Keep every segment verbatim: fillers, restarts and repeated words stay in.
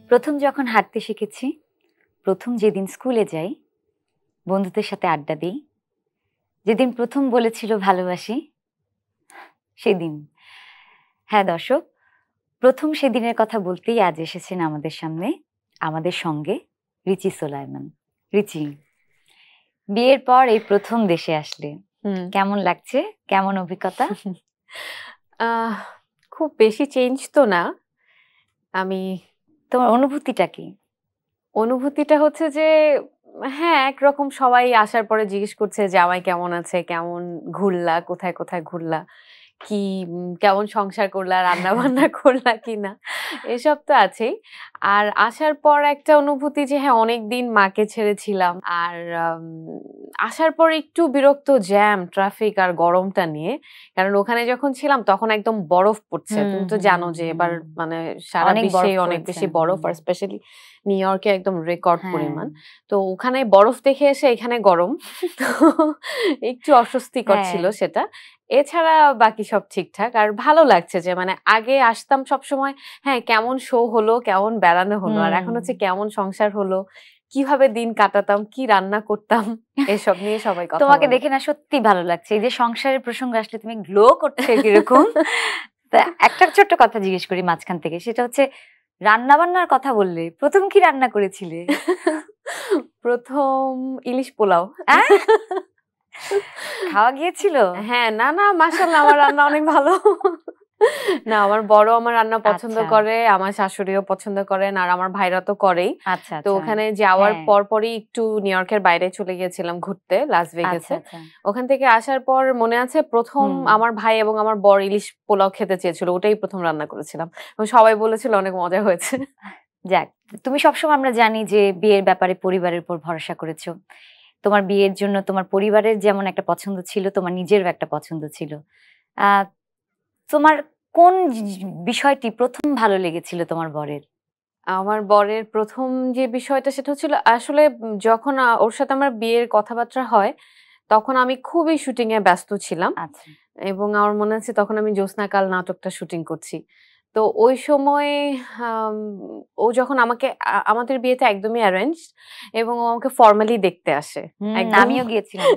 প্রথম যখন হাঁটতে শিখেছি, প্রথম যেদিন স্কুলে যাই, বন্ধুদের সাথে আড্ডা দিই, যেদিন প্রথম বলেছিল ভালোবাসি, সেদিন। হ্যাঁ দর্শক, প্রথম সেদিনের কথা বলতেই আজ এসেছেন আমাদের সামনে, আমাদের সঙ্গে রিচি সোলাইমান। রিচি, বিয়ের পর এই প্রথম দেশে আসলে কেমন লাগছে? কেমন অভিজ্ঞতা? আহ খুব বেশি চেঞ্জ তো না। আমি তোমার অনুভূতিটা কি? অনুভূতিটা হচ্ছে যে হ্যাঁ, একরকম সবাই আসার পরে জিজ্ঞেস করছে জামাই কেমন আছে, কেমন ঘুরলা, কোথায় কোথায় ঘুরলা, কি কেমন সংসার করলা, রান্না বান্না করলা কিনা, এসব তো আছেই। আর আসার পর একটা অনুভূতি যে হ্যাঁ অনেকদিন মাকে ছেড়েছিলাম, আর আসার পর একটু বিরক্ত জ্যাম, ট্রাফিক আর গরমটা নিয়ে। কারণ ওখানে যখন ছিলাম তখন একদম বরফ পড়ছে, তুমি তো জানো যে এবার মানে সারা বিশ্বে অনেক বেশি বরফ, আর স্পেশালি নিউ ইয়র্কে একদম রেকর্ড পরিমাণ। তো ওখানে বরফ দেখে এসে এখানে গরম, তো একটু অস্বস্তিকর ছিল সেটা। এছাড়া বাকি সব ঠিকঠাক, আর ভালো লাগছে যে মানে আগে আসতাম সব সময় হ্যাঁ কেমন শো হলো, কেমন বেড়ানো হলো, আর এখন হচ্ছে কেমন সংসার হলো, কিভাবে দিন কাটাতাম, কি রান্না করতাম, এসব নিয়ে সবাই কথা বলে। তোমাকে দেখে না সত্যি ভালো লাগছে, এই যে সংসারের প্রসঙ্গ আসলে তুমি গ্লো করছে কিরকম। একটা ছোট্ট কথা জিজ্ঞেস করি মাঝখান থেকে, সেটা হচ্ছে রান্না বান্নার কথা বললে প্রথম কি রান্না করেছিলে? প্রথম ইলিশ পোলাও। খাওয়া গিয়েছিল? হ্যাঁ, না না মাশাআল্লাহ আমার রান্না অনেক ভালো। না, আমার বড় আমার রান্না পছন্দ করে, আমার শাশুড়িও পছন্দ করেন, আর আমার ভাইরা তো করেই। আচ্ছা, তো ওখানে যাওয়ার পর পরই একটু নিউ ইয়র্কের বাইরে চলে গিয়েছিলাম ঘুরতে, লাস ভেগাসে। ওখান থেকে আসার পর মনে আছে প্রথম আমার ভাই এবং আমার বর ইলিশ পোলাও খেতে চেয়েছিল, ওটাই প্রথম রান্না করেছিলাম, এবং সবাই বলেছিল অনেক মজা হয়েছে। যাক, তুমি সবসময় আমরা জানি যে বিয়ের ব্যাপারে পরিবারের উপর ভরসা করেছো। তোমার বিয়ের জন্য তোমার পরিবারের যেমন একটা পছন্দ ছিল, তোমার নিজেরও একটা পছন্দ ছিল। আহ তোমার কোন বিষয়টি প্রথম ভালো লেগেছিল তোমার বরের? আমার বরের প্রথম যে বিষয়টা সেটা হচ্ছিল আসলে যখন ওর সাথে আমার বিয়ের কথাবার্তা হয় তখন আমি খুবই শুটিং এ ব্যস্ত ছিলাম। আচ্ছা। এবং আমার মনে আছে তখন আমি জ্যোৎস্নাকাল নাটকটা শুটিং করছি। তো ওই সময় ও যখন আমাকে, আমাদের বিয়েতে একদমই অ্যারেঞ্জ, এবং ও আমাকে ফর্মালি দেখতে আসে। আমিও গিয়েছিলাম।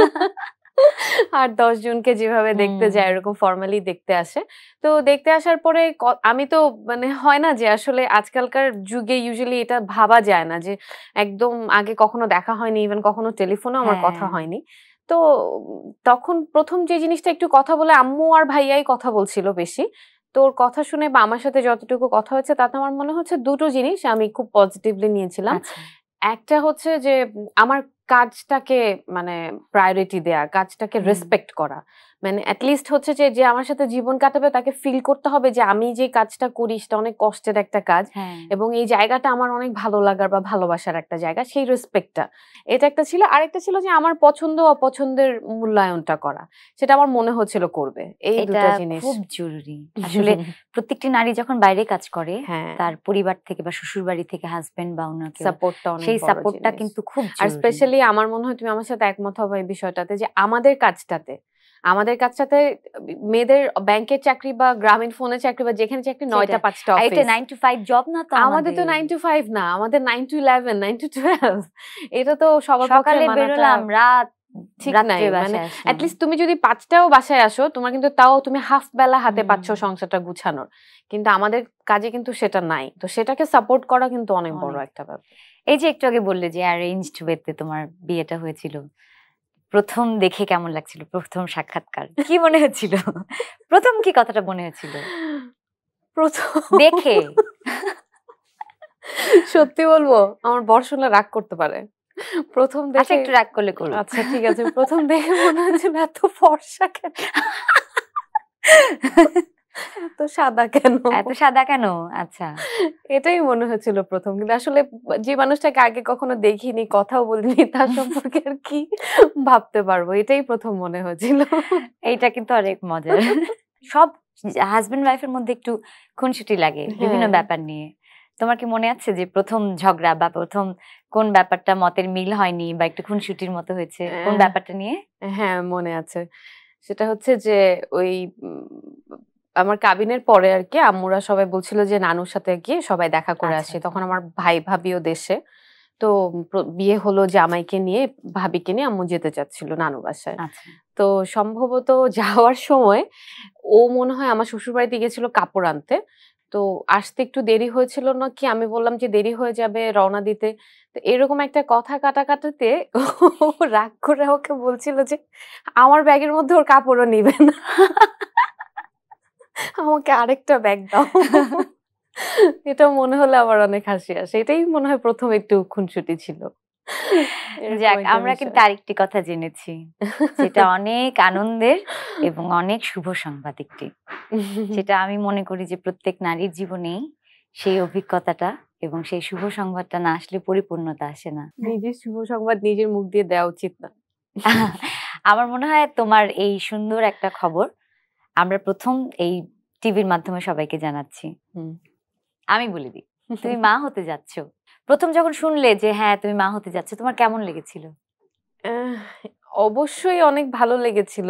আর দশ জনকে যেভাবে দেখতে যায় এরকম ফর্মালি দেখতে আসে। তো দেখতে আসার পরে আমি তো মানে হয় না যে আসলে আজকালকার যুগে ইউজুয়ালি এটা ভাবা যায় না যে একদম আগে কখনো দেখা হয়নি, ইভেন কখনো টেলিফোনেও আমার কথা হয়নি। তো তখন প্রথম যে জিনিসটা একটু কথা বলে আম্মু আর ভাইয়াই কথা বলছিল বেশি। তোর কথা শুনে বা আমার সাথে যতটুকু কথা হচ্ছে তাতে আমার মনে হচ্ছে দুটো জিনিস আমি খুব পজিটিভলি নিয়েছিলাম। একটা হচ্ছে যে আমার কাজটাকে মানে প্রায়োরিটি দেয়া, কাজটাকে রেসপেক্ট করা, মানে অ্যাটলিস্ট হচ্ছে যে যে আমার সাথে জীবন কাটাবে তাকে ফিল করতে হবে যে আমি যে কাজটা করি সেটা অনেক কষ্টের একটা কাজ, এবং এই জায়গাটা আমার অনেক ভালো লাগার বা ভালোবাসার একটা জায়গা, সেই রেসপেক্টটা এটা একটা ছিল। আরেকটা ছিল যে আমার পছন্দ অপছন্দের মূল্যায়নটা করা, সেটা আমার মনে হচ্ছিল করবে। এই দুটো জিনিস খুব জরুরি আসলে। প্রত্যেকটি নারী যখন বাইরে কাজ করে তার পরিবার থেকে বা শ্বশুর বাড়ি থেকে হাজবেন্ড বা ওনাকে সাপোর্টটা অনেক, সেই সাপোর্টটা কিন্তু খুব জরুরি। আর স্পেশালি আমার মনে হয় তুমি আমার সাথে একমত হবে এই বিষয়টাতে যে আমাদের কাজটাতে আমাদের কাজটাতে মেয়েদের ব্যাংকের চাকরি বা গ্রামীণ ফোনের চাকরি বা যেখানে চাকরি নয়টা পাঁচটা অফিস, এটা নাইন টু ফাইভ জব না তো। আমাদের তো নাইন টু ফাইভ না, আমাদের nine two eleven, nine two twelve. এটা তো সবার সকালে বেরোলাম, রাত ঠিক নাই। মানে অ্যাটলিস্ট তুমি যদি পাঁচটাও বাসায় আসো তোমার কিন্তু তাও তুমি হাফ বেলা হাতে পাচ্ছ সংসারটা গুছানোর, কিন্তু আমাদের কাজে কিন্তু সেটা নাই। তো সেটাকে সাপোর্ট করা কিন্তু অনেক বড় একটা ব্যাপার। এই যে একটু আগে বললে যে অ্যারেঞ্জড ওয়েতে তোমার বিয়েটা হয়েছিল, প্রথম দেখে কেমন লাগছিল? প্রথম সাক্ষাৎকার কি মনে হচ্ছিল? প্রথম কি কথাটা মনে হচ্ছিল প্রথম দেখে? সত্যি বলবো আমার বর শুনলে রাগ করতে পারে। প্রথম দেখে একটু রাগ করলে করো। আচ্ছা ঠিক আছে। প্রথম দেখে মনে হচ্ছিল এত ফর্সা কেন, এত সাদা কেন, এত সাদা কেন? আচ্ছা, এটাই মনে হচ্ছিল প্রথম। কিন্তু আসলে যে মানুষটাকে আগে কখনো দেখিনি, কথাও বলিনি, তার সম্পর্কে আর কি ভাবতে পারবো, এটাই প্রথম মনে হয়েছিল। এইটা কিন্তু অনেক মজার। সব হাজবেন্ড ওয়াইফের মধ্যে একটু খুনসুটি লাগে বিভিন্ন ব্যাপার নিয়ে। তোমার কি মনে আছে যে প্রথম ঝগড়া বা প্রথম কোন ব্যাপারটা মতের মিল হয়নি বা একটু খুনসুটির মতো হয়েছে, কোন ব্যাপারটা নিয়ে? হ্যাঁ মনে আছে। সেটা হচ্ছে যে ওই আমার কাবিনের পরে আর কি আম্মুরা সবাই বলছিল যে নানুর সাথে গিয়ে সবাই দেখা করে আচ্ছা, আসি। আচ্ছা। তখন আমার ভাই ভাবিও দেশে। তো প্র- বিয়ে হলো, জামাইকে নিয়ে ভাবিকে নিয়ে আম্মু যেতে চাচ্ছিল নানু বাসায়। আচ্ছা। তো সম্ভবত যাওয়ার সময় ও মনে হয় আমার শ্বশুর বাড়িতে গেছিল কাপড় আনতে। তো আসতে একটু দেরি হয়েছিল নাকি, আমি বললাম যে দেরি হয়ে যাবে রওনা দিতে। তো এরকম একটা কথা কাটাকাটিতে ও রাগ করে ওকে বলছিল যে আমার ব্যাগের মধ্যে ওর কাপড়ও নিবে না, আমাকে আরেকটা ব্যাগ দাও। এটা মনে হলে আমার অনেক হাসি আসে। এটাই মনে হয় প্রথম একটু খুনসুটি ছিল। এরকম যাক, একটা আমরা কিন্তু বিষয়। আরেকটি কথা জেনেছি, যেটা অনেক আনন্দের এবং অনেক শুভ সংবাদ একটি। সেটা আমি মনে করি যে প্রত্যেক নারীর জীবনেই সেই অভিজ্ঞতাটা এবং সেই শুভ সংবাদটা না আসলে পরিপূর্ণতা আসে না। নিজের শুভ সংবাদ নিজের মুখ দিয়ে দেওয়া উচিত না। আমার মনে হয় তোমার এই সুন্দর একটা খবর আমরা প্রথম এই টিভির মাধ্যমে সবাইকে জানাচ্ছি। হুম। আমি বলে দিই, তুমি মা হতে যাচ্ছ। প্রথম যখন শুনলে যে হ্যাঁ তুমি মা হতে যাচ্ছ, তোমার কেমন লেগেছিল? আহ, অবশ্যই অনেক ভালো লেগেছিল।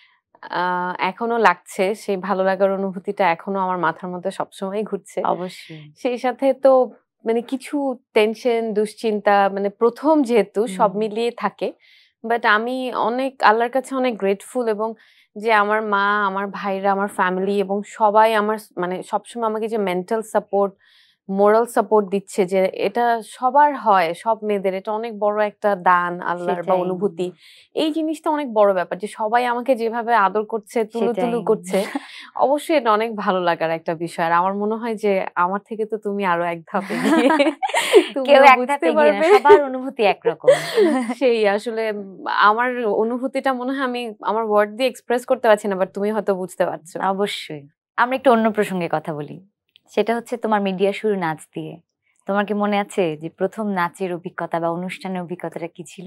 আহ, এখনো লাগছে, সেই ভালো লাগার অনুভূতিটা এখনো আমার মাথার মধ্যে সবসময় ঘুরছে। অবশ্যই। সেই সাথে তো মানে কিছু টেনশন, দুশ্চিন্তা, মানে প্রথম যেহেতু সব হুম। মিলিয়ে থাকে। বাট আমি অনেক আল্লাহর কাছে অনেক গ্রেটফুল, এবং যে আমার মা, আমার ভাইরা, আমার ফ্যামিলি এবং সবাই আমার স- মানে সবসময় আমাকে যে মেন্টাল সাপোর্ট, মোরাল সাপোর্ট দিচ্ছে, যে এটা সবার হয়, সব মেয়েদের এটা অনেক বড় একটা দান আল্লাহর বা সেটাই, অনুভূতি। এই জিনিসটা অনেক বড় ব্যাপার, যে সবাই আমাকে যেভাবে আদর করছে, তুলু সেটাই। তুলু করছে। অবশ্যই এটা অনেক ভালো লাগার একটা বিষয়। আর আমার মনে হয় যে আমার থেকে তো তুমি আরো এক ধাপ এগিয়ে, কেউ তুমিও এক ধাপ বুঝতে এগিয়ে না, পারবে। সবার অনুভূতি একরকম। সেই আসলে উম, আমার অনুভূতিটা মনে হয় আমি আমার ওয়ার্ড দিয়ে এক্সপ্রেস করতে পারছি না, বাট তুমি হয়তো বুঝতে পারছো। অবশ্যই। আমরা একটু অন্য প্রসঙ্গে কথা বলি। সেটা হচ্ছে তোমার মিডিয়া শুরু নাচ দিয়ে। তোমার কি মনে আছে যে প্রথম নাচের অভিজ্ঞতা বা অনুষ্ঠানের অভিজ্ঞতাটা কি ছিল?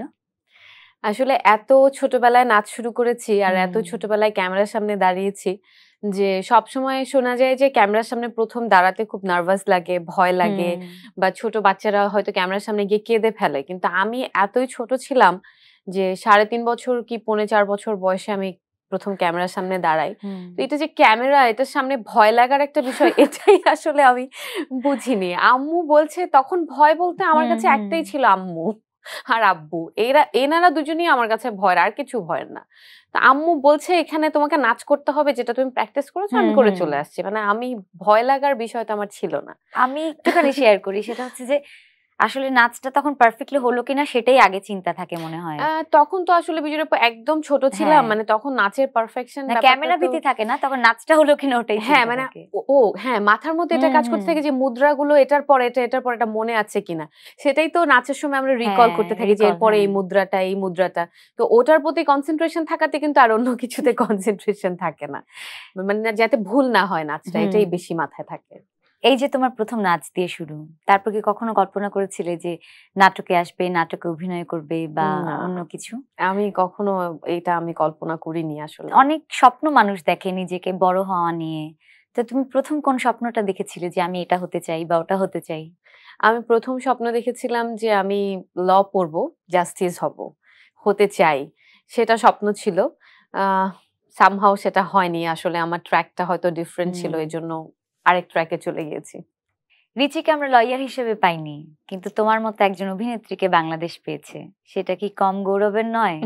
আসলে এত ছোটবেলায় নাচ শুরু করেছি আর এত হুম। ছোটবেলায় ক্যামেরার সামনে দাঁড়িয়েছি, যে সবসময় শোনা যায় যে ক্যামেরার সামনে প্রথম দাঁড়াতে খুব নার্ভাস লাগে, ভয় লাগে, হুম। বা ছোট বাচ্চারা হয়তো ক্যামেরার সামনে গিয়ে কেঁদে ফেলে। কিন্তু আমি এতই ছোট ছিলাম যে সাড়ে তিন বছর কি পৌনে চার বছর বয়সে আমি প্রথম ক্যামেরার সামনে দাঁড়াই। হুম। তো এটা যে ক্যামেরা, এটার সামনে ভয় লাগার একটা বিষয়, এটাই আসলে আমি বুঝিনি। আম্মু বলছে তখন ভয় বলতে আমার হুম, কাছে হুম। একটাই ছিল, আম্মু আর আব্বু। এরা এনারা দুজনেই আমার কাছে ভয়ের, আর কিছু ভয়ের না। তো আম্মু বলছে এখানে তোমাকে নাচ করতে হবে, যেটা তুমি প্র্যাকটিস করেছো, আমি হুম, করে হুম। চলে আসছি। মানে আমি ভয় লাগার বিষয়টা আমার ছিল না। আমি একটুখানি শেয়ার করি, সেটা হচ্ছে যে আসলে নাচটা তখন পারফেক্টলি হলো কিনা সেটাই আগে চিন্তা থাকে মনে হয়। আহ, তখন তো আসলে বিজয়ের উপর একদম ছোট ছিলাম, হ্যাঁ, মানে তখন নাচের পারফেকশন না ব্যাপারটা ক্যামেরা তো ভীতি থাকে না, তখন নাচটা হলো কিনা ওটাই হ্যাঁ, চিন্তা মানে থাকে। ও ও হ্যাঁ, মাথার মধ্যে এটা হুম, কাজ হুম। করতে থাকে যে মুদ্রাগুলো এটার পর এটা, এটার পর এটা মনে আছে কিনা। সেটাই তো নাচের সময় আমরা রিকল হ্যাঁ, করতে থাকি, যে রিকল, এরপরে হ্যাঁ। এই মুদ্রাটা, এই মুদ্রাটা। তো ওটার প্রতি কনসেনট্রেশন থাকাতে কিন্তু আর অন্য কিছুতে কনসেনট্রেশন থাকে না। মানে না, যাতে ভুল না হয় নাচটা, হুম। এটাই বেশি মাথায় থাকে। এই যে তোমার প্রথম নাচ দিয়ে শুরু, তারপর কি কখনো কল্পনা করেছিলে যে নাটকে আসবে, নাটকে অভিনয় করবে বা না, অন্য কিছু? আমি কখনো এটা আমি কল্পনা করিনি আসলে। অনেক স্বপ্ন মানুষ দেখে নিজেকে বড় হওয়া নিয়ে। তো তুমি প্রথম কোন স্বপ্নটা দেখেছিলে যে আমি এটা হতে চাই বা ওটা হতে চাই? আমি প্রথম স্বপ্ন দেখেছিলাম যে আমি ল পড়বো, জাস্টিস হব, হতে চাই। সেটা স্বপ্ন ছিল। আহ সামহাউ সেটা হয়নি। আসলে আমার ট্র্যাকটা হয়তো ডিফারেন্ট ছিল। হুম। এজন্য আরেক ট্র্যাকে চলে গিয়েছি। রিচিকে আমরা লয়ার হিসেবে পাইনি, কিন্তু তোমার মতো একজন অভিনেত্রীকে বাংলাদেশ পেয়েছে। সেটা কি কম গৌরবের নয়?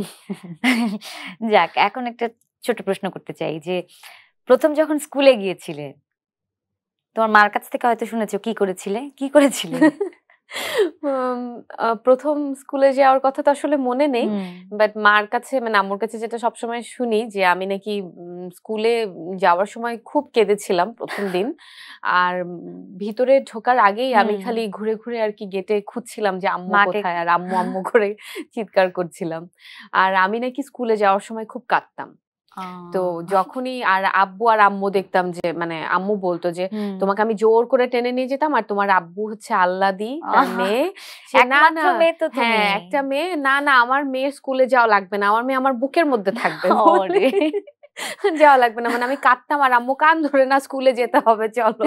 যাক, এখন একটা ছোট প্রশ্ন করতে চাই যে প্রথম যখন স্কুলে গিয়েছিলে, তোমার মার কাছ থেকে হয়তো শুনেছো কি করেছিলে? কি করেছিলে? উম আ প্রথম স্কুলে যাওয়ার কথা তো আসলে মনে নেই। হুম। বাট মার কাছে, মানে আম্মুর কাছে যেটা সবসময় শুনি, যে আমি নাকি উম স্কুলে যাওয়ার সময় খুব কেঁদেছিলাম প্রথম দিন। আর উম ভিতরে ঢোকার আগেই আমি হুম। খালি ঘুরে, ঘুরে আরকি গেটে খুঁজছিলাম যে আম্মু মাকে কোথায়? আর আম্মু, আম্মু করে চিৎকার করছিলাম। আর আমি নাকি স্কুলে যাওয়ার সময় খুব কাঁদতাম। তো আ যখনই আর আব্বু আর আম্মু দেখতাম যে, মানে আম্মু বলতো যে, হুম। "তোমাকে আমি জোর করে টেনে নিয়ে যেতাম, আর তোমার আব্বু হচ্ছে আল্লাদি, তার আহা! মেয়ে। সে না, একমাত্র না মেয়ে তো তুমি। হ্যাঁ, একটা মেয়ে। না, না আমার মেয়ের স্কুলে যাওয়া লাগবে না। আমার মেয়ে আমার বুকের মধ্যে থাকবে" বলে ওরে! যাওয়া লাগবে না। মানে আমি কাঁদতাম আর আম্মু কান ধরে, "না স্কুলে যেতে হবে চলো।"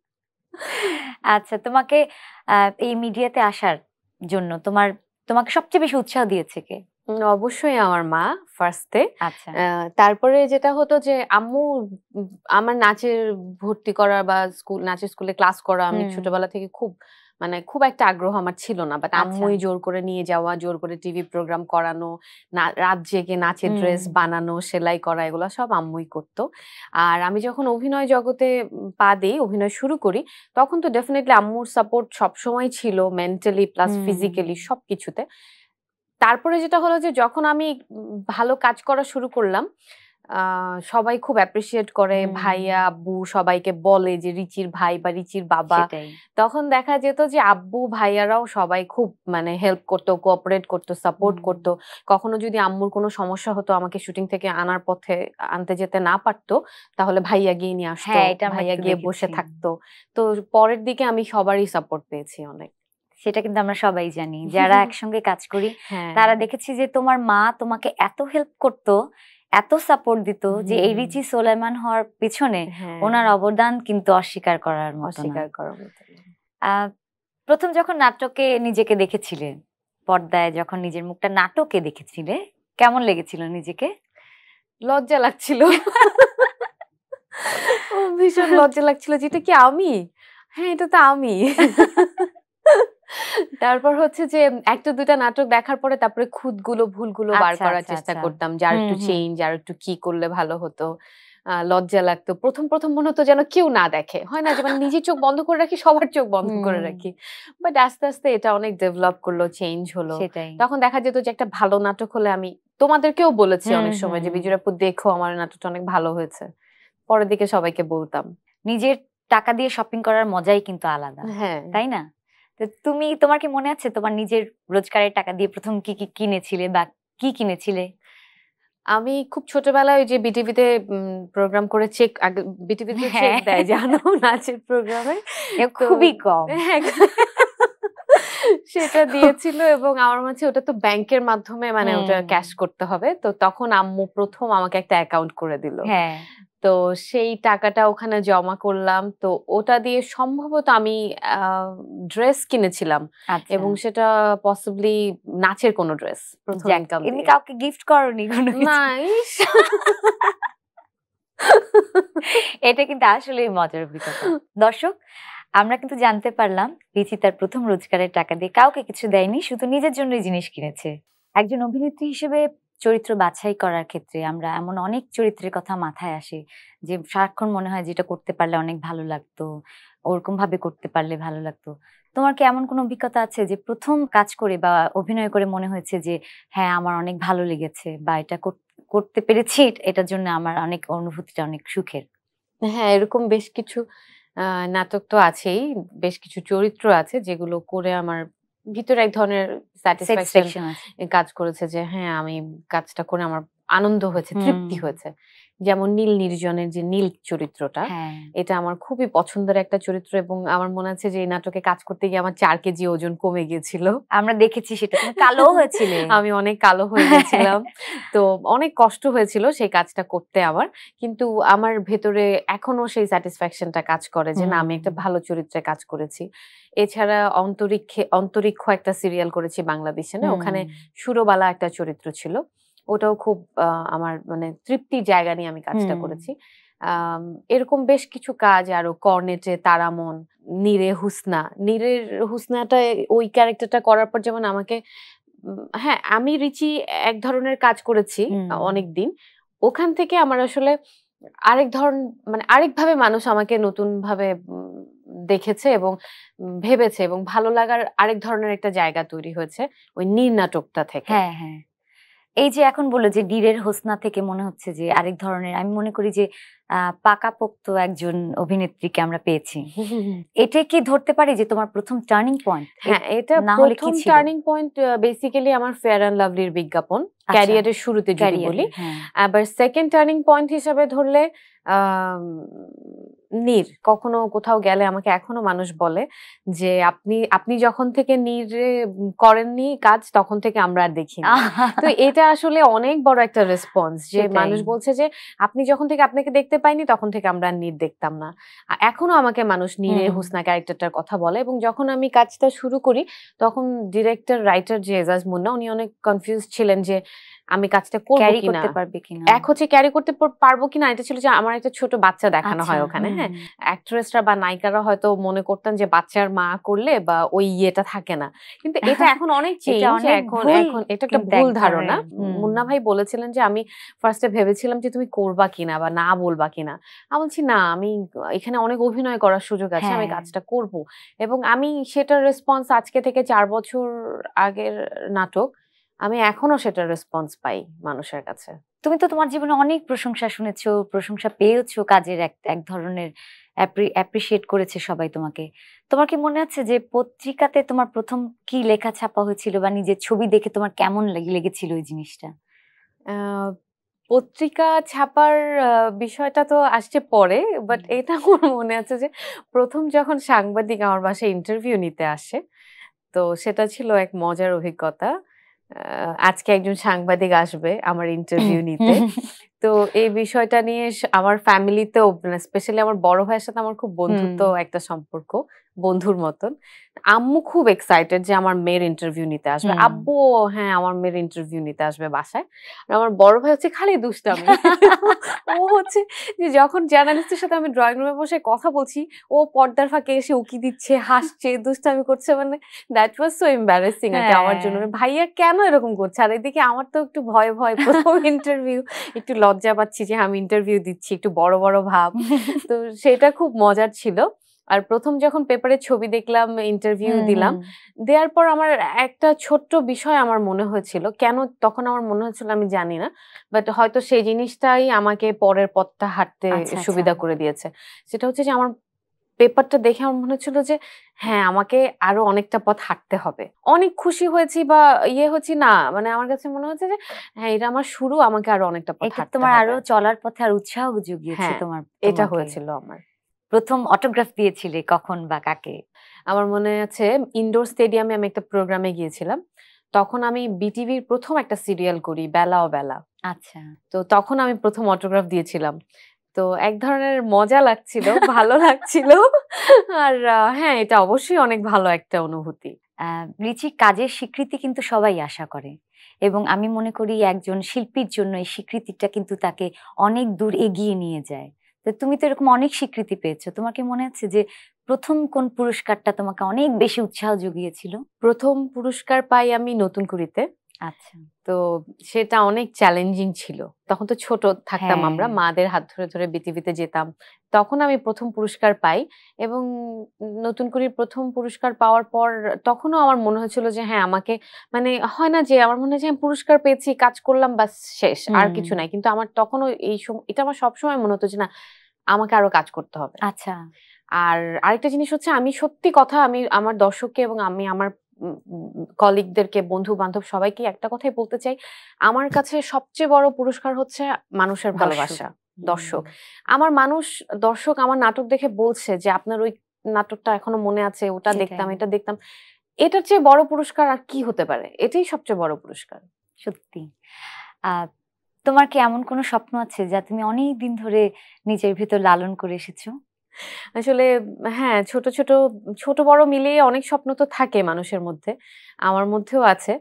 আচ্ছা, তোমাকে আ এই মিডিয়াতে আসার জন্য তোমার তোমাকে সবচেয়ে বেশি উৎসাহ দিয়েছে কে? অবশ্যই আমার মা ফার্স্টে। আচ্ছা তারপরে যেটা হতো যে আম্মু আমার নাচের ভর্তি করা বা স্কুল নাচের স্কুলে ক্লাস করা আমি ছোটবেলা থেকে খুব মানে খুব একটা আগ্রহ আমার ছিল না, বাট আম্মুই জোর করে নিয়ে যাওয়া, জোর করে টিভি প্রোগ্রাম করানো, রাত জেগে নাচের ড্রেস বানানো, সেলাই করা, এগুলো সব আম্মুই করতো। আর আমি যখন অভিনয় জগতে পা দিই, অভিনয় শুরু করি, তখন তো ডেফিনেটলি আম্মুর সাপোর্ট সবসময় ছিল, মেন্টালি প্লাস ফিজিক্যালি সবকিছুতে। তারপরে যেটা হলো যে যখন আমি ভালো কাজ করা শুরু করলাম, সবাই খুব অ্যাপ্রিসিয়েট করে, ভাইয়া আব্বু সবাইকে বলে যে রিচির ভাই বা রিচির বাবা। তখন দেখা যেত যে আব্বু ভাইয়ারাও সবাই খুব মানে হেল্প করতো, কোঅপারেট করতো, সাপোর্ট করতো। কখনো যদি আম্মুর কোনো সমস্যা হতো, আমাকে শুটিং থেকে আনার পথে আনতে যেতে না পারতো, তাহলে ভাইয়া গিয়ে নিয়ে আসতো, ভাইয়া গিয়ে বসে থাকতো। তো পরের দিকে আমি সবারই সাপোর্ট পেয়েছি অনেক। সেটা কিন্তু আমরা সবাই জানি যারা একসঙ্গে কাজ করি, তারা দেখেছি যে তোমার মা তোমাকে এত হেল্প করতো, এত সাপোর্ট দিত যে এই রিচি সোলাইমান হওয়ার পিছনে ওনার অবদান কিন্তু অস্বীকার করার মতো অস্বীকার করার মতো। প্রথম যখন নাটকে নিজেকে দেখেছিলে, পর্দায় যখন নিজের মুখটা নাটকে দেখেছিলে, কেমন লেগেছিল নিজেকে? লজ্জা লাগছিল, ভীষণ লজ্জা লাগছিল, যেটা কি আমি? হ্যাঁ, এটা তো আমি। তারপর হচ্ছে যে একটা দুটা নাটক দেখার পরে তারপরে খুঁতগুলো ভুলগুলো বার করার চেষ্টা করতাম, যে আর একটু চেঞ্জ, আর একটু কি করলে ভালো হতো। লজ্জা লাগতো প্রথম প্রথম, মনে হতো যেন কেউ না দেখে, হয় না যে মানে নিজের চোখ বন্ধ করে রাখি, সবার চোখ বন্ধ করে রাখি। বাট আস্তে আস্তে এটা অনেক ডেভেলপ করলো, চেঞ্জ হলো। তখন দেখা যেত যে একটা ভালো নাটক হলে, আমি তোমাদেরকেও বলেছি অনেক সময় যে বিজুরাপু দেখো আমার নাটকটা অনেক ভালো হয়েছে, পরের দিকে সবাইকে বলতাম। নিজের টাকা দিয়ে শপিং করার মজাই কিন্তু আলাদা, হ্যাঁ তাই না? তুমি, তোমার কি মনে আছে তোমার নিজের রোজগারের টাকা দিয়ে প্রথম কি কি কিনেছিলে বা কি কিনেছিলে? আমি খুব ছোটবেলায় ওই যে বিটিভিতে প্রোগ্রাম করে চেক, বিটিভিতে চেক দেয় জানো নাচের প্রোগ্রামে, খুবই কম, সেটা দিয়েছিল। এবং আমার মাঝে ওটা তো ব্যাংকের মাধ্যমে মানে ওটা ক্যাশ করতে হবে, তো তখন আম্মু প্রথম আমাকে একটা অ্যাকাউন্ট করে দিল। হ্যাঁ, তো সেই টাকাটা ওখানে জমা করলাম, তো ওটা দিয়ে সম্ভবত আমি ড্রেস কিনেছিলাম, এবং সেটা পসিবলি নাচের কোনো ড্রেস। প্রথম ইনকাম। এমনি কাউকে গিফট করনি কোনো? না, এটা কিন্তু আসলেই মজার অভিজ্ঞতা। দর্শক, আমরা কিন্তু জানতে পারলাম রিচি তার প্রথম রোজগারের টাকা দিয়ে কাউকে কিছু দেয়নি, শুধু নিজের জন্যই জিনিস কিনেছে। একজন অভিনেত্রী হিসেবে চরিত্র বাছাই করার ক্ষেত্রে আমরা এমন অনেক চরিত্রের কথা মাথায় আসে যে সারাক্ষণ মনে হয় যেটা করতে পারলে অনেক ভালো লাগতো, ওরকম ভাবে করতে পারলে ভালো লাগতো। তোমার কি এমন কোনো অভিজ্ঞতা আছে যে প্রথম কাজ করে বা অভিনয় করে মনে হয়েছে যে হ্যাঁ আমার অনেক ভালো লেগেছে, বা এটা করতে পেরেছি, এটার জন্য আমার অনেক অনুভূতিটা অনেক সুখের? হ্যাঁ, এরকম বেশ কিছু নাটক তো আছেই, বেশ কিছু চরিত্র আছে যেগুলো করে আমার ভিতরে এক ধরনের স্যাটিসফ্যাকশন কাজ করেছে, যে হ্যাঁ আমি কাজটা করে আমার আনন্দ হয়েছে, তৃপ্তি হয়েছে। যেমন নীল নির্জনের যে নীল চরিত্রটা, এটা আমার খুবই পছন্দের একটা চরিত্র, এবং আমার মনে আছে যে এই নাটকে কাজ করতে গিয়ে আমার চার কেজি ওজন কমে গিয়েছিল। আমরা দেখেছি সেটা, তুমি কালো হয়েছিলে। আমি অনেক কালো হয়ে গেছিলাম, তো অনেক কষ্ট হয়েছিল সেই কাজটা করতে আমার, কিন্তু আমার ভেতরে এখনো সেই স্যাটিসফ্যাকশনটা কাজ করে যে না আমি একটা ভালো চরিত্রে কাজ করেছি। এছাড়া অন্তরিক্ষে অন্তরিক্ষ একটা সিরিয়াল করেছি বাংলাদেশে, না ওখানে সুরবালা একটা চরিত্র ছিল, ওটাও খুব আমার মানে তৃপ্তির জায়গা নিয়ে আমি কাজটা করেছি। আহ এরকম বেশ কিছু কাজ আরো, কর্নেটে তারামন, নীরে হুসনা, নীরের হুসনাটা ওই ক্যারেক্টারটা করার পর যেমন আমাকে, হ্যাঁ আমি রিচি এক ধরনের কাজ করেছি অনেকদিন, ওখান থেকে আমার আসলে আরেক ধরন মানে আরেকভাবে মানুষ আমাকে নতুন ভাবে দেখেছে এবং ভেবেছে, এবং ভালো লাগার আরেক ধরনের একটা জায়গা তৈরি হয়েছে ওই নীর নাটকটা থেকে। হ্যাঁ হ্যাঁ, এই যে এখন বলে যে নীরের হোসনা থেকে মনে হচ্ছে যে আরেক ধরনের, আমি মনে করি যে আহ পাকাপোক্ত একজন অভিনেত্রীকে আমরা পেয়েছি। এটা কি ধরতে পারি যে তোমার প্রথম টার্নিং পয়েন্ট? হ্যাঁ, এটা প্রথম টার্নিং পয়েন্ট বেসিক্যালি আমার ফেয়ার অ্যান্ড লাভলির বিজ্ঞাপন ক্যারিয়ারের শুরুতে যদি বলি। আবার সেকেন্ড টার্নিং পয়েন্ট হিসাবে ধরলে নীর, কখনো কোথাও গেলে আমাকে এখনো মানুষ বলে যে আপনি আপনি যখন থেকে নীরে করেননি কাজ তখন থেকে আমরা আর দেখিনি। তো এটা আসলে অনেক বড় একটা রেসপন্স, যে মানুষ বলছে যে আপনি যখন থেকে আপনাকে দেখতে পাইনি তখন থেকে আমরা নীর দেখতাম না। এখনো আমাকে মানুষ নীরে হুসনা ক্যারেক্টারটার কথা বলে, এবং যখন আমি কাজটা শুরু করি তখন ডিরেক্টর রাইটার যে এজাজ মুন্না উনি অনেক কনফিউজ ছিলেন যে আমি কাজটা করবো কিনা, এক হচ্ছে ক্যারি করতে পারবো কিনা, এটা ছিল যে আমার একটা ছোট বাচ্চা দেখানো হয় ওখানে। হ্যাঁ, অ্যাক্ট্রেসরা বা নায়িকারা হয়তো মনে করতেন যে বাচ্চার মা করলে বা ওই ইয়েটা থাকে না, কিন্তু এটা এখন অনেক চেঞ্জ। এখন এখন এটা একটা ভুল ধারণা। মুন্না ভাই বলেছিলেন যে আমি ফার্স্টে ভেবেছিলাম যে তুমি করবা কিনা বা না বলবা কিনা, আমি বলছি না, আমি এখানে অনেক অভিনয় করার সুযোগ আছে, আমি কাজটা করব। এবং আমি সেটার রেসপন্স আজকে থেকে চার বছর আগের নাটক, আমি এখনো সেটার রেসপন্স পাই মানুষের কাছে। তুমি তো তোমার জীবনে অনেক প্রশংসা শুনেছো, প্রশংসা পেয়েছো, কাজের এক এক ধরনের অ্যাপ্রিশিয়েট করেছে সবাই তোমাকে। তোমার কি মনে আছে যে পত্রিকাতে তোমার প্রথম কি লেখা ছাপা হয়েছিল বা নিজের ছবি দেখে তোমার কেমন লেগেছিল ওই জিনিসটা? পত্রিকা ছাপার বিষয়টা তো আসছে পরে, বাট এটা আমার মনে আছে যে প্রথম যখন সাংবাদিক আমার বাসায় ইন্টারভিউ নিতে আসে, তো সেটা ছিল এক মজার অভিজ্ঞতা। আজকে একজন সাংবাদিক আসবে আমার ইন্টারভিউ নিতে, তো এই বিষয়টা নিয়ে আমার ফ্যামিলিতেও, স্পেশালি আমার বড় ভাইয়ের সাথে আমার খুব বন্ধুত্ব একটা সম্পর্ক, বন্ধুর মতন। আম্মু খুব এক্সাইটেড যে আমার মেয়ের ইন্টারভিউ নিতে আসবে, আব্বু হ্যাঁ আমার মেয়ের ইন্টারভিউ নিতে আসবে বাসায়। আর আমার বড় ভাই হচ্ছে খালি দুষ্টামি। ও হচ্ছে যে যখন জার্নালিস্টের সাথে আমি ড্রয়িং রুমে বসে কথা বলছি, ও পর্দার ফাঁকে এসে উকি দিচ্ছে, হাসছে, দুষ্টামি করছে। মানে দ্যাট ওয়াজ সো এম্বারেসিং একটা আমার জন্য, ভাইয়া কেন এরকম করছে। আর এদিকে আমার তো একটু ভয় ভয়, প্রথম ইন্টারভিউ, একটু লজ্জা পাচ্ছি যে আমি ইন্টারভিউ দিচ্ছি, একটু বড় বড় ভাব। তো সেটা খুব মজার ছিল। আর প্রথম যখন পেপারে ছবি দেখলাম, ইন্টারভিউ দিলাম, দেওয়ার পর আমার একটা ছোট্ট বিষয় আমার মনে হয়েছিল, কেন তখন আমার মনে হয়েছিল আমি জানি না, বাট হয়তো সেই জিনিসটাই আমাকে পরের পথটা হাঁটতে সুবিধা করে দিয়েছে। সেটা হচ্ছে যে আমার পেপারটা দেখে আমার মনে হচ্ছিল যে হ্যাঁ আমাকে আরো অনেকটা পথ হাঁটতে হবে। অনেক খুশি হয়েছি বা ইয়ে হচ্ছি না, মানে আমার কাছে মনে হচ্ছে যে হ্যাঁ এটা আমার শুরু, আমাকে আরো অনেকটা পথ হাঁটতে হবে। তোমার আরো চলার পথে আর উৎসাহ জুগিয়েছে তোমার। এটা হয়েছিল আমার। প্রথম অটোগ্রাফ দিয়েছিলে কখন বা কাকে? আমার মনে আছে ইনডোর স্টেডিয়ামে আমি একটা প্রোগ্রামে গিয়েছিলাম, তখন আমি বিটিভির প্রথম একটা সিরিয়াল করি, বেলা ও বেলা। আচ্ছা, তো তখন আমি প্রথম অটোগ্রাফ দিয়েছিলাম। তো এক ধরনের মজা লাগছিল, ভালো লাগছিল। আর হ্যাঁ এটা অবশ্যই অনেক ভালো একটা অনুভূতি। রিচি, কাজের স্বীকৃতি কিন্তু সবাই আশা করে, এবং আমি মনে করি একজন শিল্পীর জন্য এই স্বীকৃতিটা কিন্তু তাকে অনেক দূর এগিয়ে নিয়ে যায়। তো তুমি তো এরকম অনেক স্বীকৃতি পেয়েছো, তোমার কি মনে আছে যে প্রথম কোন পুরস্কারটা তোমাকে অনেক বেশি উৎসাহ জুগিয়েছিল? প্রথম পুরস্কার পাই আমি নতুন কুড়িতে। আচ্ছা, তো সেটা অনেক চ্যালেঞ্জিং ছিল। তখন তো ছোট থাকতাম, আমরা মাদের হাত ধরে ধরে বিটিভিতে যেতাম। তখন আমি প্রথম পুরস্কার পাই, এবং নতুন করে প্রথম পুরস্কার পাওয়ার পর তখনও আমার মনে হয়েছিল যে হ্যাঁ আমাকে, মানে হয় না যে আমার মনে হয় যে আমি পুরস্কার পেয়েছি, কাজ করলাম বাস শেষ, আর কিছু নাই। কিন্তু আমার তখনও এই এটা আমার সবসময় মনে হতো যে না আমাকে আরো কাজ করতে হবে। আচ্ছা, আর আরেকটা জিনিস হচ্ছে আমি সত্যি কথা, আমি আমার দর্শককে এবং আমি আমার কলিগদেরকে, বন্ধু বান্ধব সবাইকে একটা কথাই বলতে চাই, আমার কাছে সবচেয়ে বড় পুরস্কার হচ্ছে মানুষের ভালোবাসা, দর্শক। আমার মানুষ দর্শক আমার নাটক দেখে বলছে যে আপনার ওই নাটকটা এখনো মনে আছে, ওটা দেখতাম, এটা দেখতাম। এটার চেয়ে বড় পুরস্কার আর কি হতে পারে? এটাই সবচেয়ে বড় পুরস্কার। সত্যি। আহ তোমার কি এমন কোনো স্বপ্ন আছে যা তুমি অনেক দিন ধরে নিজের ভিতর লালন করে এসেছো? আসলে হ্যাঁ, ছোট ছোট ছোট বড় মিলিয়ে অনেক স্বপ্ন তো থাকে মানুষের মধ্যে, আমার মধ্যেও আছে।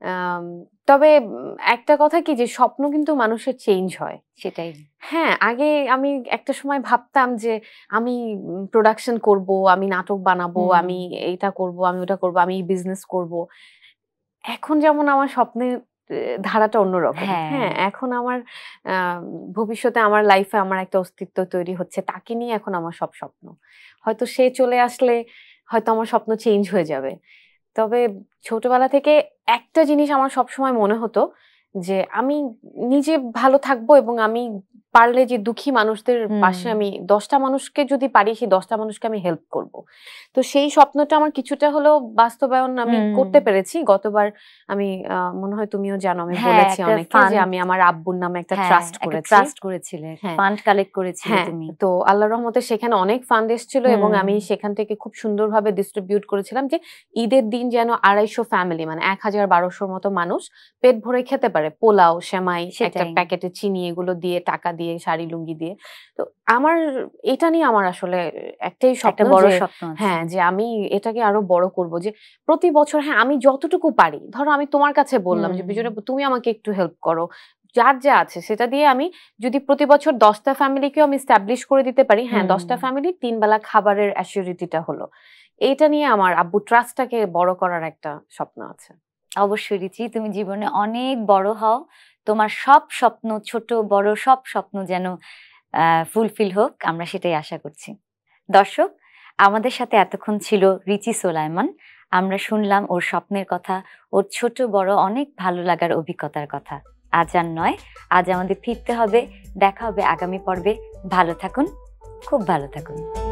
তবে একটা কথা কি, যে স্বপ্ন কিন্তু মানুষের চেঞ্জ হয়। সেটাই। হ্যাঁ, আগে আমি একটা সময় ভাবতাম যে আমি প্রোডাকশন করব, আমি নাটক বানাবো, আমি এইটা করব, আমি ওটা করব, আমি বিজনেস করব। এখন যেমন আমার স্বপ্নের ধারাটা অন্যরকম। হ্যাঁ, এখন আমার ভবিষ্যতে আমার লাইফে আমার একটা অস্তিত্ব তৈরি হচ্ছে, তাকে নিয়ে এখন আমার সব স্বপ্ন। হয়তো সে চলে আসলে হয়তো আমার স্বপ্ন চেঞ্জ হয়ে যাবে। তবে ছোটবেলা থেকে একটা জিনিস আমার সবসময় মনে হতো যে আমি নিজে ভালো থাকবো, এবং আমি পারলে যে দুঃখী মানুষদের পাশে, আমি দশটা মানুষকে যদি পারি সেই দশটা মানুষকে আমি হেল্প করব। তো সেই স্বপ্নটা আমার কিছুটা হলেও বাস্তবায়ন আমি করতে পেরেছি। গতবার আমি মনে হয় তুমিও জানো, আমি বলেছি অনেকে যে আমি আমার আব্বুর নামে একটা ট্রাস্ট করেছি। ট্রাস্ট করেছিলে, ফান্ড কালেক্ট করেছিলে তুমি। তো আল্লাহর রহমতে সেখানে অনেক ফান্ড এসেছিল, এবং আমি সেখান থেকে খুব সুন্দরভাবে ডিস্ট্রিবিউট করেছিলাম যে ঈদের দিন যেন আড়াইশো ফ্যামিলি, মানে এক হাজার বারোশোর মতো মানুষ পেট ভরে খেতে পারে। পোলাও, সেমাই, একটা প্যাকেটে চিনি, এগুলো দিয়ে টাকা দিয়ে দিয়ে, শাড়ি লুঙ্গি দিয়ে। তো আমার এটা নিয়ে আমার আসলে একটাই একটা স্বপ্ন বড় যে স্বপ্ন আছে। হ্যাঁ, যে আমি এটাকে আরো বড় করব, যে প্রতি বছর হ্যাঁ আমি যতটুকু পারি, ধরো আমি তোমার কাছে বললাম যে হুম। বিজয় আপু তুমি আমাকে একটু হেল্প করো, যার যা আছে সেটা দিয়ে আমি যদি প্রতি বছর দশটা ফ্যামিলিকেও আমি এস্টাবলিশ করে দিতে পারি, হ্যাঁ হুম। দশটা ফ্যামিলি তিন বেলা খাবারের অ্যাসিউরিটিটা হলো, এইটা নিয়ে আমার আব্বু ট্রাস্টটাকে বড় করার একটা স্বপ্ন আছে। অবশ্যই রিচি, তুমি জীবনে অনেক বড় হও, তোমার সব স্বপ্ন, ছোট বড় সব স্বপ্ন যেন ফুলফিল হোক, আমরা সেটাই আশা করছি। দর্শক, আমাদের সাথে এতক্ষণ ছিল রিচি সোলাইমান। আমরা শুনলাম ওর স্বপ্নের কথা, ওর ছোট বড় অনেক ভালো লাগার অভিজ্ঞতার কথা। আজ আর নয়, আজ আমাদের ফিরতে হবে, দেখা হবে আগামী পর্বে। ভালো থাকুন, খুব ভালো থাকুন।